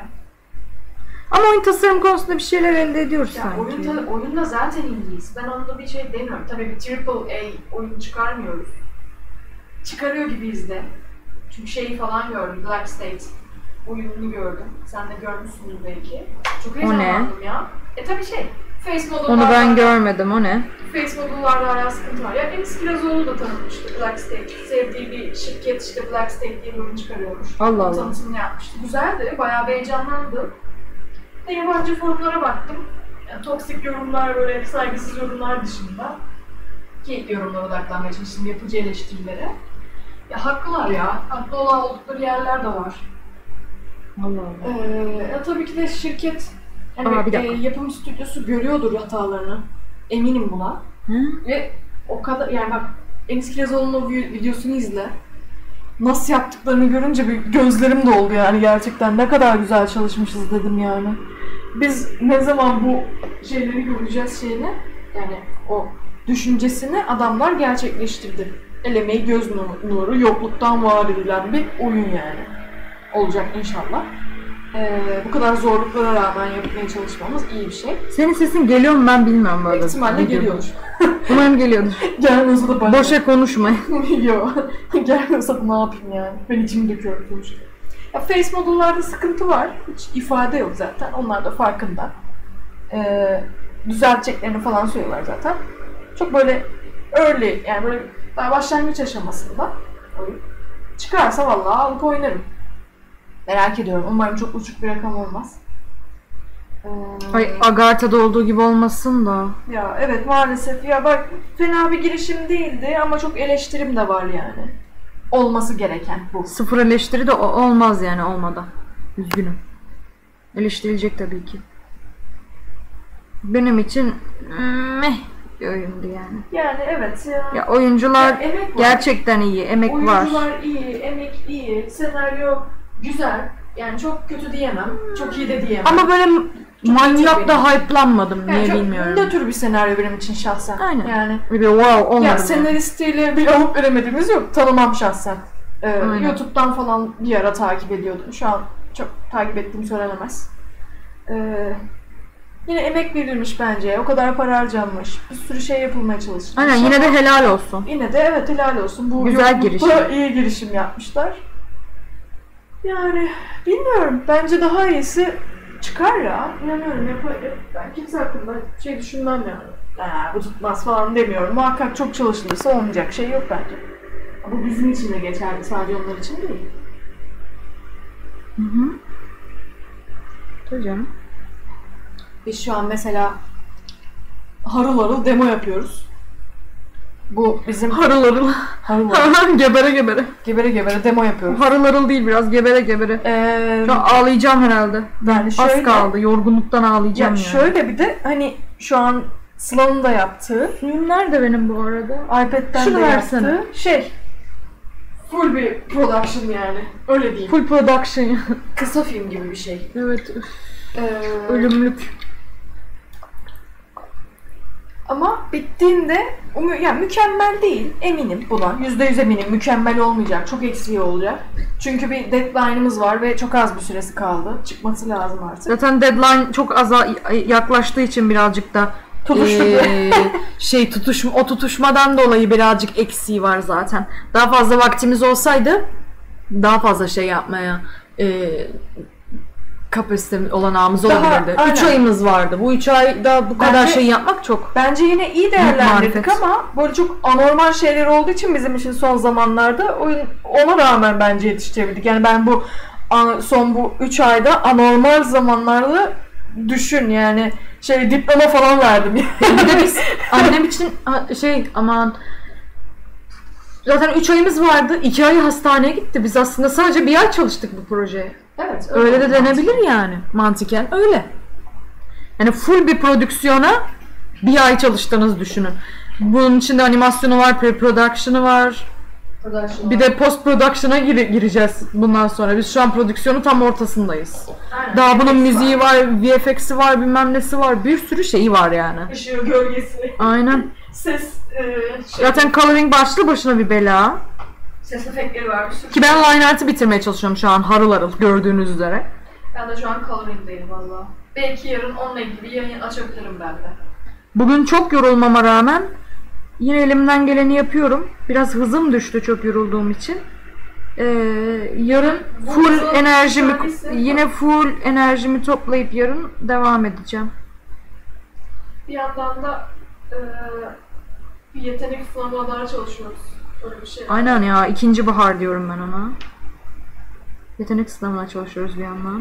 Ama oyun tasarım konusunda bir şeyler elde ediyoruz Ya sanki. oyunda, oyunda zaten iyiyiz. Ben onda bir şey demiyorum. Tabii bir triple A oyun çıkarmıyoruz. Çıkarıyor gibiyiz de. Çünkü şeyi falan gördüm, Black State oyununu gördüm. Sen de görmüşsündür belki. Çok heyecanlandım ya. E tabii şey, Face Model'larda... Onu ben görmedim, o ne? Face Model'larda hala sıkıntı var. Ya Enis Kirazoğlu da tanıtmıştı Black State. Sevdiği bir şirket işte Black State diye bir oyun çıkarıyormuş. Allah Allah. Tanıtımını yapmıştı. Güzeldi, bayağı bir heyecanlandım. Ve yabancı forumlara baktım. Yani toksik yorumlar, böyle saygısız yorumlar dışında ki yorumlara odaklanmaya çalıştım, yapıcı eleştirilere. Ya haklılar ya, haklı olan oldukları yerler de var. Allah Allah. Ee, ya tabii ki de şirket, yani Aa, bir e, dakika. yapım stüdyosu görüyordur hatalarını. Eminim buna. Hı? Ve o kadar, yani bak Enis Kirazoğlu'nun o videosunu izle. Nasıl yaptıklarını görünce bir gözlerim doldu yani gerçekten. Ne kadar güzel çalışmışız dedim yani. Biz ne zaman bu şeyleri göreceğiz şeyini, yani o düşüncesini adamlar gerçekleştirdi. El emeği, göz nuru, yokluktan var edilen bir oyun yani. Olacak inşallah. Ee, bu kadar zorluklara rağmen yapmaya çalışmamız iyi bir şey. Senin sesin geliyor mu ben bilmiyorum böyle. Büyük ihtimalle geliyordur. Umarım geliyordur. Gelmiyorsa da başka. Boşa konuşmayın. Yok. Gelmiyorsa da ne yapayım yani? Ben içimi döküyorum sonuçta. Ya Face Model'larda sıkıntı var. Hiç ifade yok zaten. Onlar da farkında. Ee, düzelteceklerini falan söylüyorlar zaten. Çok böyle early, yani böyle daha başlangıç aşamasında oyun. Çıkarsa vallahi alıp oynarım. Merak ediyorum. Umarım çok uçuk bir rakam olmaz. Ee, Ay Agartha'da olduğu gibi olmasın da. Ya evet maalesef. Ya bak fena bir girişim değildi ama çok eleştirim de var yani. Olması gereken bu. Sıfır eleştiri de o- olmaz yani olmadan. Üzgünüm. Eleştirilecek tabii ki. Benim için meh bir oyundu yani. Yani evet ya. Ya oyuncular Ya, emek var. gerçekten iyi, emek var. Oyuncular iyi, emek iyi, senaryo güzel. Yani çok kötü diyemem, çok iyi de diyemem. Ama böyle manyak benim. da hype'lanmadım yani niye çok bilmiyorum. nötr bir senaryo benim için şahsen. Aynen. Yani Bir de wow olmadı. ya mı? senaristiyle bir alıp veremediğimiz yok. Tanımam şahsen. Ee, Aynen. YouTube'dan falan bir ara takip ediyordum. Şu an çok takip ettiğim söylenemez. Ee, yine emek verilmiş bence. O kadar para harcanmış. Bir sürü şey yapılmaya çalışılmış. Aynen yine de helal olsun. Yine de evet helal olsun. Bu Güzel yoklukta girişim. iyi girişim yapmışlar. Yani bilmiyorum. Bence daha iyisi çıkar ya. İnanıyorum yaparım. Ben kimse hakkında şey düşünmem yani. Aa, bu tutmaz falan demiyorum. Muhakkak çok çalışılırsa olmayacak şey yok bence. Bu bizim için de geçerli, sadece onlar için değil. Hı hı. Tabii canım. Biz şu an mesela harıl harıl demo yapıyoruz. Bu bizim Harıl harıl. harıl harıl. Gebere gebere. gebere gebere demo yapıyoruz. Harıl harıl değil, biraz gebere gebere. Ee, Şu an ağlayacağım herhalde. yani şöyle, Az kaldı. Yorgunluktan ağlayacağım ya yani. şöyle bir de hani şu an Sıla'nın da yaptığı, Suyum nerede benim bu arada? iPad'den Şunu de versene. yaptığı şey. Full bir production yani. Öyle diyeyim. Full production. Kısa film gibi bir şey. Evet. Üf, Ee, ölümlük. Ama bittiğinde o mü- yani mükemmel değil. Eminim buna. yüzde yüz eminim. Mükemmel olmayacak. Çok eksiği olacak. Çünkü bir deadline'ımız var ve çok az bir süresi kaldı. Çıkması lazım artık. Zaten deadline çok az yaklaştığı için birazcık da Tutuştu. ee, şey tutuşma o tutuşmadan dolayı birazcık eksiği var zaten. Daha fazla vaktimiz olsaydı daha fazla şey yapmaya ee, kapasite olanağımız Daha, olabilirdi. aynen. üç ayımız vardı. Bu üç ayda bu kadar Bence- şey yapmak çok. Bence yine iyi değerlendirdik marifet. ama böyle çok anormal şeyler olduğu için bizim için son zamanlarda oyun ona rağmen bence yetiştirebildik. Yani ben bu an- son bu üç ayda anormal zamanlarda düşün yani şey diploma falan verdim. Bir de biz annem için ha, şey aman zaten üç ayımız vardı. iki ay hastaneye gitti. Biz aslında sadece bir ay çalıştık bu projeye. Evet. Öyle de denebilir yani. Mantıken öyle. Yani full bir prodüksiyona bir ay çalıştığınızı düşünün. Bunun içinde animasyonu var, pre-production'ı var. Bir de post-production'a gir- gireceğiz bundan sonra. Biz şu an prodüksiyonun tam ortasındayız. Aynen. Daha bunun müziği var, V F X'i var, bilmem nesi var. Bir sürü şeyi var yani. Işığı, gölgesi, Aynen. ses, e, şey, Zaten coloring başlı başına bir bela. ses efektleri var bir sürü. Ki ben line art'ı bitirmeye çalışıyorum şu an harıl harıl gördüğünüz üzere. Ben de şu an coloring'deyim valla. Belki yarın onunla ilgili bir yayın açabilirim ben de. Bugün çok yorulmama rağmen yine elimden geleni yapıyorum. Biraz hızım düştü çok yorulduğum için. Ee, yarın Bu full hızın enerjimi şöylesi- yine full enerjimi toplayıp yarın devam edeceğim. Bir yandan da e, bir yetenek sınavına daha çalışıyoruz. Öyle bir şey. Aynen ya, ikinci bahar diyorum ben ona. Yetenek sınavına çalışıyoruz bir yandan.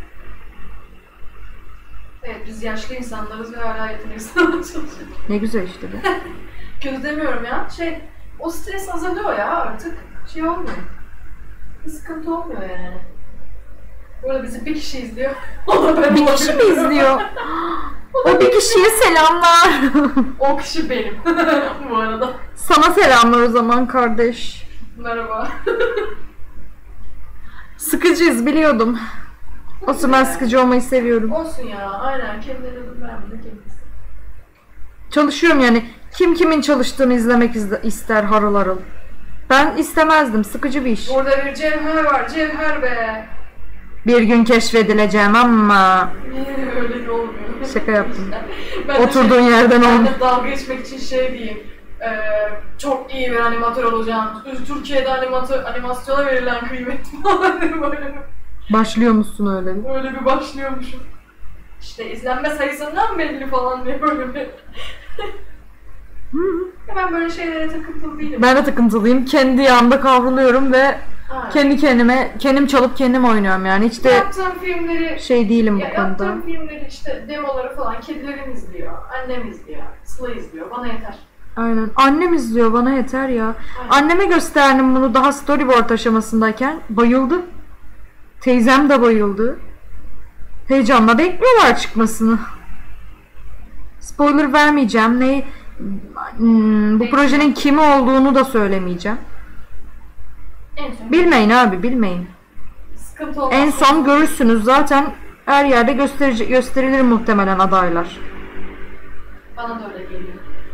Evet, biz yaşlı insanlarız ve hala yetenek sınavına çalışıyoruz. Ne güzel işte be. Kötü demiyorum ya. Şey, o stres azalıyor ya artık. Şey olmuyor. Bir sıkıntı olmuyor yani. Burada bizi bir kişi izliyor. O da ben Bir kişi mi olabilirim. izliyor? O bir kişiye selamlar. O kişi benim. Bu arada. Sana selamlar o zaman kardeş. Merhaba. Sıkıcıyız biliyordum. Olsun, ben sıkıcı olmayı seviyorum. Olsun ya. Aynen. Kendine ödün vermedi kendisi. Çalışıyorum yani. Kim kimin çalıştığını izlemek izle- ister harıl harıl. Ben istemezdim. Sıkıcı bir iş. Orada bir cevher var. Cevher be. Bir gün keşfedileceğim ama Niye öyle bir olmuyor? şaka yaptım. Ben de Oturduğun şey- yerden Ben oldu. de dalga geçmek için şey diyeyim. Ee, çok iyi bir animatör olacağım. Türkiye'de animatör, animasyona verilen kıymet falan diye böyle, Başlıyor musun öyle bir? öyle bir başlıyormuşum. İşte izlenme sayısından belli falan diye böyle bir. Ya ben böyle şeylere takıntılı değilim. Ben de takıntılıyım. Kendi yağımda kavruluyorum ve Aynen. kendi kendime, kendim çalıp kendim oynuyorum yani. Hiç de Yaptığım filmleri, şey değilim ya bu konuda. yaptığım filmleri işte demoları falan kedilerim izliyor, annem izliyor, Sıla izliyor, bana yeter. Aynen. Annem izliyor, bana yeter ya. Aynen. Anneme gösterdim bunu daha storyboard aşamasındayken. Bayıldı. Teyzem de bayıldı. Heyecanla bekliyorlar çıkmasını. Spoiler vermeyeceğim. Ne hmm, bu Peki. projenin kimi olduğunu da söylemeyeceğim. En son Bilmeyin abi, bilmeyin. sıkıntı olmaz. En son görürsünüz zaten, her yerde gösterici, gösterilir muhtemelen adaylar. Bana da öyle geliyor.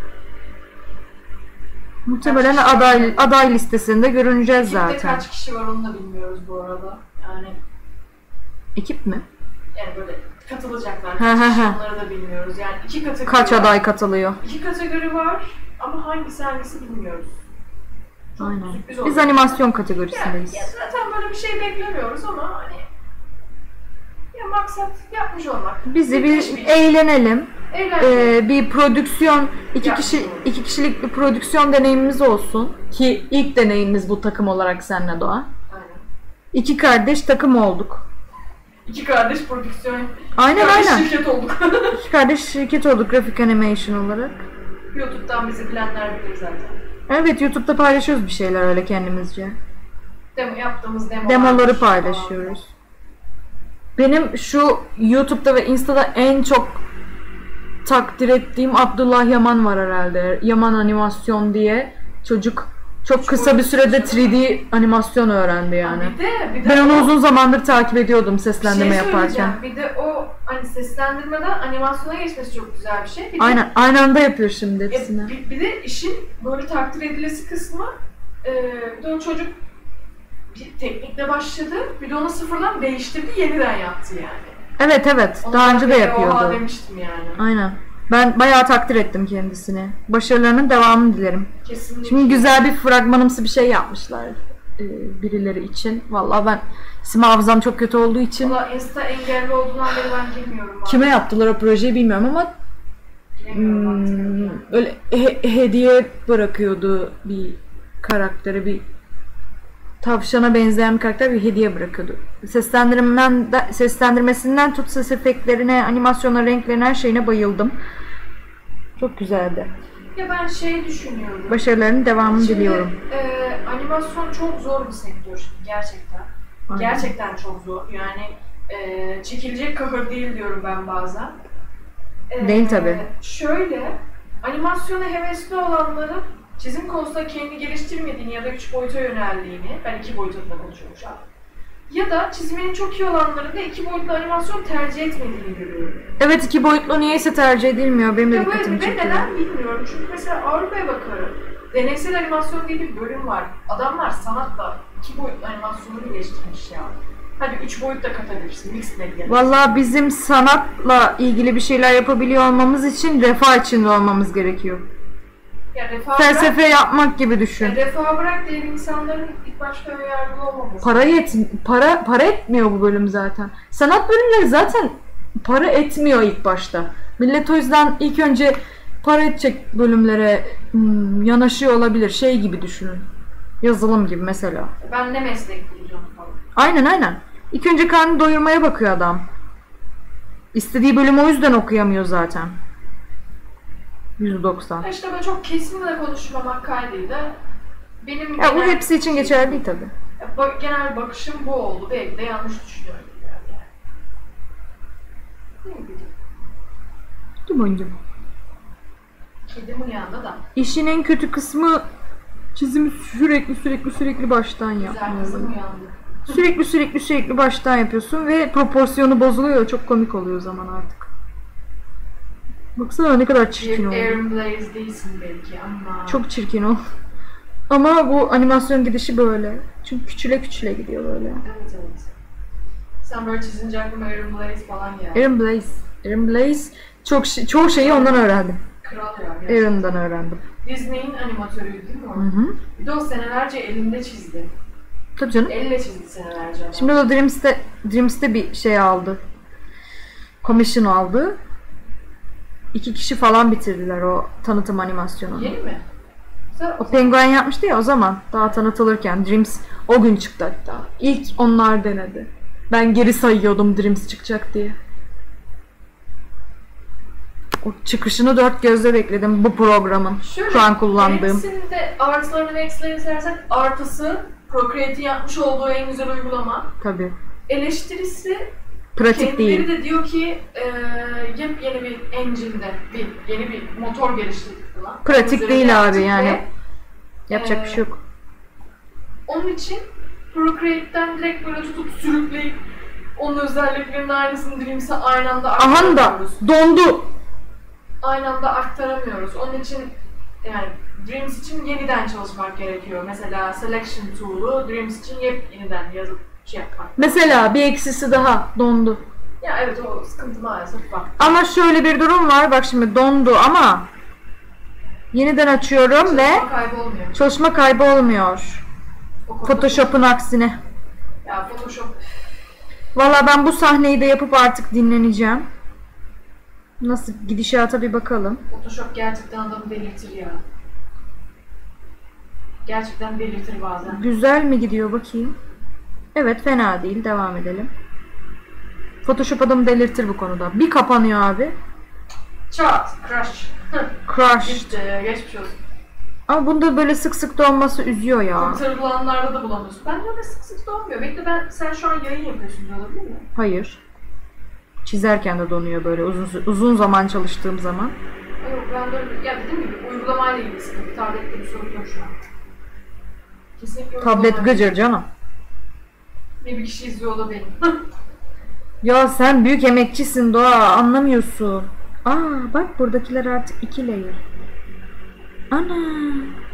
Muhtemelen Kaç kişi aday var? aday listesinde görüneceğiz Ekipte zaten. kaç kişi var onu da bilmiyoruz bu arada. Yani Ekip mi? yani böyle katılacaklar. He, Kaç he, kişi he. onları da bilmiyoruz. Yani iki kategori Kaç var. aday katılıyor? İki kategori var ama hangisi hangisi bilmiyoruz. Çok Aynen. sürpriz Biz oldu. animasyon Yani, kategorisindeyiz. ya zaten böyle bir şey beklemiyoruz ama hani ya maksat yapmış olmak. Bizi bir Müthiş iş. eğlenelim. Eğlenceli. Ee, bir prodüksiyon, iki Yapmış kişi olalım. iki kişilik bir prodüksiyon deneyimimiz olsun. Ki ilk deneyimimiz bu takım olarak senle Doğa. Aynen. İki kardeş takım olduk. İki kardeş prodüksiyon. Aynen kardeş aynen. şirket olduk. İki kardeş şirket olduk grafik animation olarak. YouTube'dan bizi bilenler bilir zaten. Evet, YouTube'da paylaşıyoruz bir şeyler öyle kendimizce. Demo, yaptığımız demolar. Demoları paylaşıyoruz. Benim şu YouTube'da ve Insta'da en çok takdir ettiğim Abdullah Yaman var herhalde. Yaman Animasyon diye. Çocuk çok kısa bir sürede üç D animasyon öğrendi yani. Bir de, bir de Ben onu o- uzun zamandır takip ediyordum Bir seslendirme şey yaparken. söyleyeceğim. Bir de o hani seslendirmeden animasyona geçmesi çok güzel bir şey. Bir de, Aynen, aynı anda yapıyor şimdi e, hepsini. bir, bir de işin böyle takdir edilesi kısmı e, bir de o çocuk bir teknikle başladı. Bir de onu sıfırdan değiştirdi, yeniden yaptı yani. Evet evet, Ona daha ben önce de bir Oha yapıyordu. demiştim yani. Aynen. Ben bayağı takdir ettim kendisini. Başarılarının devamını dilerim. Kesinlikle. Şimdi güzel bir fragmanımsı bir şey yapmışlar e, birileri için. Vallahi ben isim hafızam çok kötü olduğu için Valla Insta engelli olduğundan beri ben girmiyorum. abi. kime yaptılar o projeyi bilmiyorum ama Giremiyorum artık. hmm, öyle he- hediye bırakıyordu bir karaktere, bir tavşana benzeyen bir karakter bir hediye bırakıyordu. Seslendirmeden, seslendirmesinden tut ses efektlerine, animasyona, renklerine, her şeyine bayıldım. Çok güzeldi. Ya ben şey düşünüyorum. Başarılarının devamını Şimdi, diliyorum. e, animasyon çok zor bir sektör şimdi gerçekten. Aynen. Gerçekten çok zor. Yani e, çekilecek kahır değil diyorum ben bazen. E, Değil tabii. Şöyle, animasyona hevesli olanların çizim konusunda kendini geliştirmediğini ya da üç boyuta yöneldiğini, ben iki boyutunda konuşuyorum şu an. Ya da çiziminin çok iyi olanların da iki boyutlu animasyon tercih etmediğini görüyorum. Evet, iki boyutlu niyeyse tercih edilmiyor. Benim de Ya dikkatimi böyle ve çekiyor. neden bilmiyorum. Çünkü mesela Avrupa'ya bakıyorum. Deneysel animasyon diye bir bölüm var. Adamlar sanatla iki boyutlu animasyonu birleştirmiş ya. Hadi üç boyut da katabilirsin. Mixed media. Vallahi bizim sanatla ilgili bir şeyler yapabiliyor olmamız için refah içinde olmamız gerekiyor. Ya refah Felsefe bırak, yapmak gibi düşün. ya refah bırak diye insanların ilk başta öyle yargılı olmaması. Para yet para para etmiyor bu bölüm zaten. Sanat bölümleri zaten para etmiyor ilk başta. Millet o yüzden ilk önce para edecek bölümlere hmm, yanaşıyor olabilir. Şey gibi düşünün. Yazılım gibi mesela. Ben ne meslek bulacağım falan. Aynen aynen. İlk önce karnını doyurmaya bakıyor adam. İstediği bölümü o yüzden okuyamıyor zaten. yüzde doksan. Ya işte böyle çok kesinlikle konuşmamak kaydıyla benim Ya bu genel- hepsi için geçerli değil tabii. Ya bak- genel bakışım bu oldu. Belki de yanlış düşünüyorum yani. Ne bileyim. Dur Kedim uyandı da. İşin en kötü kısmı çizimi sürekli sürekli sürekli baştan Güzel yapma. kızım uyandı. Sürekli sürekli sürekli baştan yapıyorsun ve proporsiyonu bozuluyor. Çok komik oluyor o zaman artık. Baksana ne kadar çirkin Bir oldu. Aaron Blaze değilsin belki ama... Çok çirkin oldu. Ama bu animasyon gidişi böyle. Çünkü küçüle küçüle gidiyor böyle. Evet evet. Sen böyle çizince aklıma Aaron Blaze falan geldi. Aaron Blaze. Aaron Blaze çok şey- çoğu şeyi ondan öğrendim. Kral ya gerçekten. Aaron'dan öğrendim. Disney'in animatörüydü değil mi o? Hı hı. Bir de o senelerce elinde çizdi. Tabii canım. Elle çizdi senelerce ama. Şimdi o Dreams'te, Dreams'te bir şey aldı. Commission aldı. İki kişi falan bitirdiler o tanıtım animasyonunu. Yeni mi? Güzel. O penguen yapmıştı ya o zaman. Daha tanıtılırken. Dreams o gün çıktı hatta. İlk onlar denedi. Ben geri sayıyordum Dreams çıkacak diye. O çıkışını dört gözle bekledim bu programın. Şöyle, Şu an kullandığım. Hepsinin de artılarını ve eksilerini sersek artısı Procreate'in yapmış olduğu en güzel uygulama. Tabii. Eleştirisi Pratik kendileri değil. de diyor ki e, yepyeni bir engine'de bir yeni bir motor geliştirdik falan. Pratik Üzerine değil yaptık abi yani. ve Yapacak Ee, bir şey yok. onun için Procreate'den direkt böyle tutup sürükleyip onun özelliklerinin aynısını Dreams'e aynı anda Ahan da aktaramıyoruz. dondu. Aynı anda aktaramıyoruz. Onun için yani Dreams için yeniden çalışmak gerekiyor. Mesela Selection Tool'u Dreams için yep yeniden yazıp şey yapmak. Mesela bir eksisi daha dondu. Ya evet o sıkıntı maalesef var. Ama şöyle bir durum var. Bak şimdi dondu ama yeniden açıyorum ve Çalışma kaybı olmuyor. çalışma kaybı olmuyor. O konuda- Photoshop'un aksine. Ya Photoshop Valla ben bu sahneyi de yapıp artık dinleneceğim. Nasıl gidişata bir bakalım. Photoshop gerçekten adamı delirtir ya. Gerçekten delirtir bazen. Güzel mi gidiyor bakayım. Evet fena değil. Devam edelim. Photoshop adamı delirtir bu konuda. Bir kapanıyor abi. Çat, crush. Crush. İşte geçmiş olsun. Ama bunda böyle sık sık donması üzüyor ya. Kurtarılanlarda da bulamıyorsun. Ben de öyle sık sık donmuyor. Bekle ben, sen şu an yayın yapıyorsun diyorlar değil mi? Hayır. Çizerken de donuyor böyle uzun uzun zaman çalıştığım zaman. Yok ben de öyle, ya dediğim gibi uygulamayla ilgili sıkıntı. Tablette bir sorun yok şu an. Kesinlikle Tablet gıcır canım. Ne bir kişi izliyor o da benim. Ya sen büyük emekçisin Doğa, anlamıyorsun. Aa bak buradakiler artık iki layer. Ana.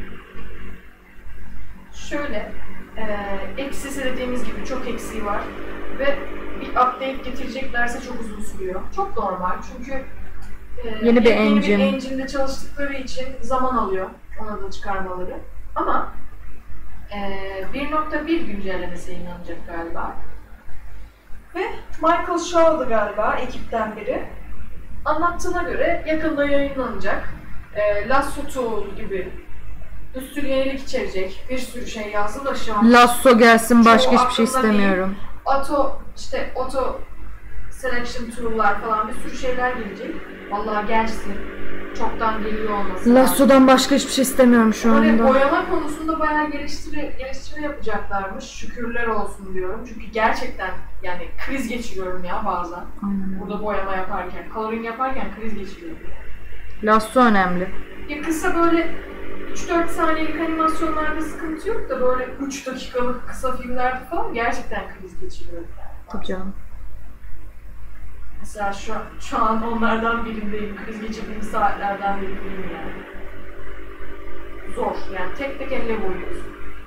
Şöyle, e, eksisi dediğimiz gibi çok eksiği var ve bir update getireceklerse çok uzun sürüyor. Çok normal çünkü e, yeni bir yeni engine. bir engine'de çalıştıkları için zaman alıyor onu da çıkarmaları. Ama e, bir nokta bir güncellemesi yayınlanacak galiba. Ve Michael Shaw'dı galiba ekipten biri. Anlattığına göre yakında yayınlanacak. E, Lasso Tool gibi üstün yenilik içerecek bir sürü şey yazdı da şu an. Lasso gelsin, başka Çoğu hiçbir şey aklımda istemiyorum. değil. Auto, işte auto selection tool'lar falan bir sürü şeyler gelecek. Vallahi gelsin. Çoktan geliyor olması lazım. Lasso'dan başka hiçbir şey istemiyorum şu Böyle anda. boyama konusunda bayağı geliştiri, geliştirme yapacaklarmış. Şükürler olsun diyorum. Çünkü gerçekten yani kriz geçiriyorum ya bazen. Aynen. Burada boyama yaparken, coloring yaparken kriz geçiriyorum. Lasso önemli. Ya kısa böyle üç dört saniyelik animasyonlarda sıkıntı yok da böyle üç dakikalık kısa filmlerde falan gerçekten kriz geçiriyorum. Yani. Tabii canım. Mesela şu, şu an onlardan birindeyim. Kriz geçirdiğim saatlerden birindeyim yani. Zor yani tek tek elle boyuyorsun.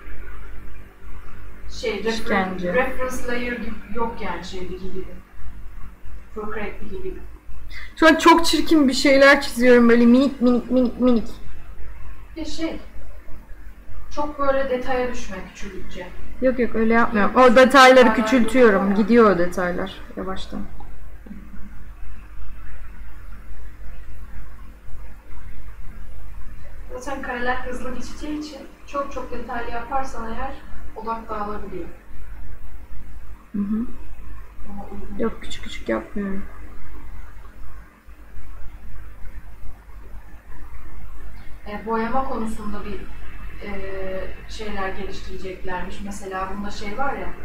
Şey, İşkence. refer- reference layer gibi yok yani şeydeki gibi. Procreate'deki gibi. Şu an çok çirkin bir şeyler çiziyorum böyle minik minik minik minik. Bir şey. Çok böyle detaya düşme küçüldükçe. Yok yok öyle yapmıyorum. O detayları küçültüyorum. Gidiyor o detaylar yavaştan. Zaten kareler hızlı geçeceği için çok çok detaylı yaparsan eğer odak dağılabiliyor. Hı hı. Yok küçük küçük yapmıyorum. E, boyama konusunda bir e, şeyler geliştireceklermiş. Mesela bunda şey var ya,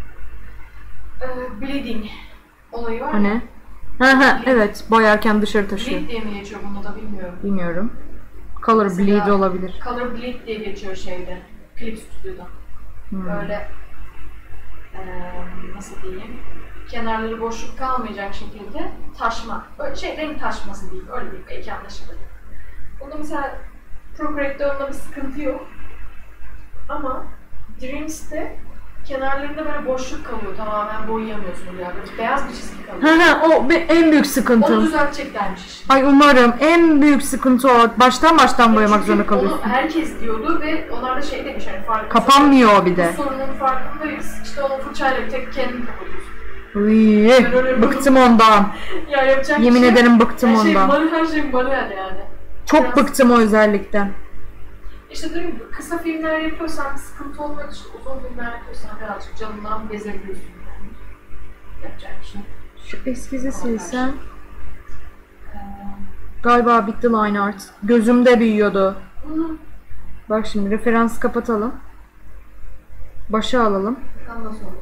e, bleeding olayı var O ya. ne? Ha ha evet, boyarken dışarı taşıyor. Bleed diye mi geçiyor bunda da bilmiyorum. Bilmiyorum. Color Mesela bleed olabilir. Color bleed diye geçiyor şeyde, Clip Studio'da. Hmm. Böyle e, nasıl diyeyim, kenarları boşluk kalmayacak şekilde taşma. Böyle şey, renk taşması değil, öyle değil, belki anlaşılır. Bunda mesela Procreate'de bir sıkıntı yok. Ama Dreams'te kenarlarında böyle boşluk kalıyor, tamamen boyayamıyorsunuz ya. Böyle beyaz bir çizgi kalıyor. Ha ha o bir, en büyük Onu sıkıntı. düzelteceklermiş işte. Ay umarım en büyük sıkıntı o. Baştan baştan boyamak Çünkü zorunda kalıyorsun. onu herkes diyordu ve onlar da şey demiş hani farkında. Kapanmıyor o bir de. Bu sorunun farkındayız. İşte onu fırçayla bir tek kendin kapatıyorsun. Uy, bıktım ondan. Ya yapacak Yemin bir şey yok. ederim bıktım Her şey ondan. manuel, her şey manuel yani. Çok Biraz- bıktım o özellikten. İşte diyorum ki, kısa filmler yapıyorsan bir sıkıntı olmuyor, işte uzun filmler yapıyorsan birazcık canından gezebiliyorsun yani. Yapacak bir şey. Şu eskizi silsem. Ee, Galiba bitti line art. Gözümde büyüyordu. Hı. Bak şimdi referans kapatalım. Başa alalım. Bakalım nasıl olur.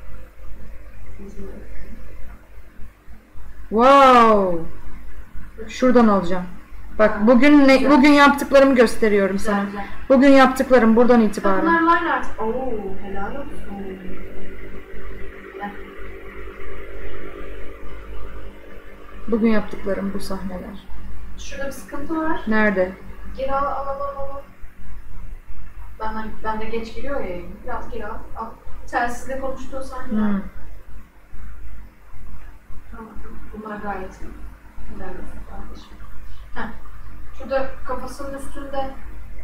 Wow. Şuradan alacağım. Bak bugün ne, bugün yaptıklarımı gösteriyorum Güzel, sana. güzel. Bugün yaptıklarım buradan Bunlar itibaren. line art. Oo, helal olsun. Gel. Bugün yaptıklarım bu sahneler. Şurada bir sıkıntı var. Nerede? Geri al, al, al, al, al. Benden, bende geç geliyor ya yayın. Biraz geri al, al. Telsizle konuştuğu sahneler. Hmm. Tamam, bunlar gayet iyi. Helal olsun kardeşim. Heh. Şurada kafasının üstünde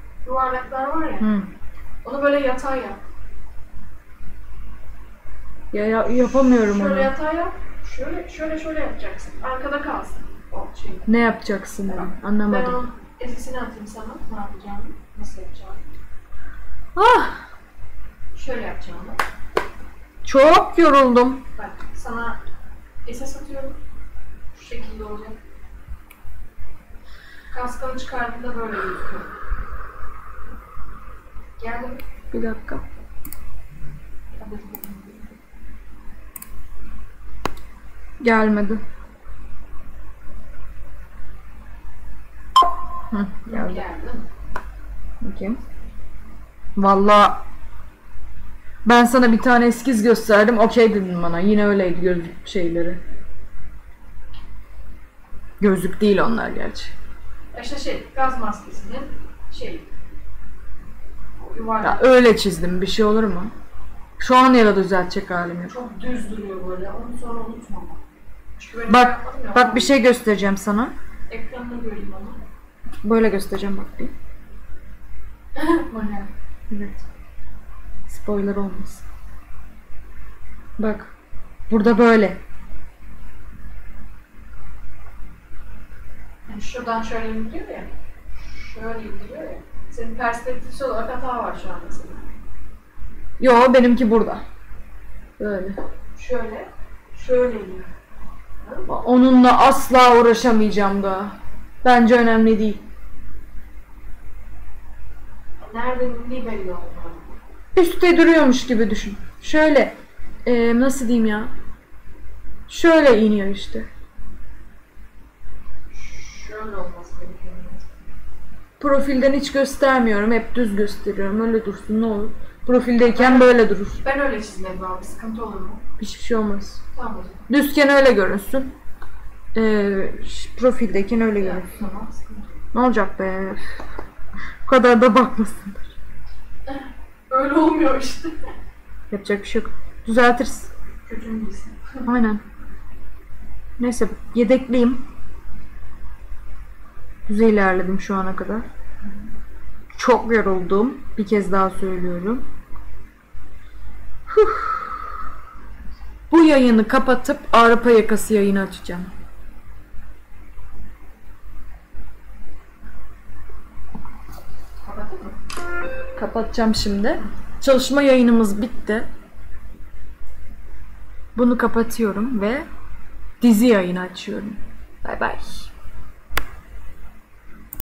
yuvarlaklar var ya. Hmm. Onu böyle yatay yap. Ya, ya yapamıyorum Şöyle onu. yatağa yap. Şöyle şöyle şöyle yapacaksın. Arkada kalsın. O şey. Ne yapacaksın dedim. Ben Anlamadım. onun ezisini atayım sana. Ne yapacağını, nasıl yapacağını. Ah! Şöyle yapacağını. Çok yoruldum. Bak sana esas atıyorum. Şu şekilde olacak. Kaskını çıkardığında böyle gözüküyor. Geldim. Bir dakika. Gelmedi. Hı, geldi. Geldim. Bakayım. Vallahi ben sana bir tane eskiz gösterdim. Okey dedin bana. Yine öyleydi gözlük şeyleri. Gözlük değil onlar gerçi. İşte şey, gaz maskesinin şey, o yuvarlak. Ya öyle çizdim. Bir şey olur mu? Şu an ya da düzeltecek halim yok. Çok düz duruyor böyle. Onu sonra unutma. Çünkü benim Bak, yapmadım ya, bak onu bir şey göstereceğim sana. ekranını göreyim onu. Böyle göstereceğim bak bir. Bana. Evet. Spoiler olmasın. Bak. Burada böyle. Yani şuradan şöyle indiriyor ya. Şöyle indiriyor ya. Senin perspektifsel olarak hata var şu an mesela. Yo benimki burada. Böyle. Şöyle. Şöyle iniyor. Onunla asla uğraşamayacağım daha. Bence önemli değil. Nereden indiği belli olmuyor. Üstte duruyormuş gibi düşün. Şöyle. Ee, nasıl diyeyim ya? Şöyle iniyor işte. Şöyle olması gerekiyor. Profilden hiç göstermiyorum. Hep düz gösteriyorum. Öyle dursun ne olur. Profildeyken böyle durur. Ben öyle çizmedim abi. Sıkıntı olur mu? Hiçbir şey olmaz. Tamam o zaman. Düzken öyle görünsün. Ee, profildeyken öyle görünsün. Tamam, sıkıntı yok. Ne olacak be? Bu kadar da bakmasınlar. Öyle olmuyor işte. Yapacak bir şey yok. Düzeltiriz. Kötü mü değilsin? Aynen. Neyse yedekliyim. Güzel ilerledim şu ana kadar. Çok yoruldum. Bir kez daha söylüyorum. Huh. Bu yayını kapatıp Avrupa Yakası yayını açacağım. Kapattın mı? Kapatacağım şimdi. Çalışma yayınımız bitti. Bunu kapatıyorum ve dizi yayını açıyorum. Bay bay.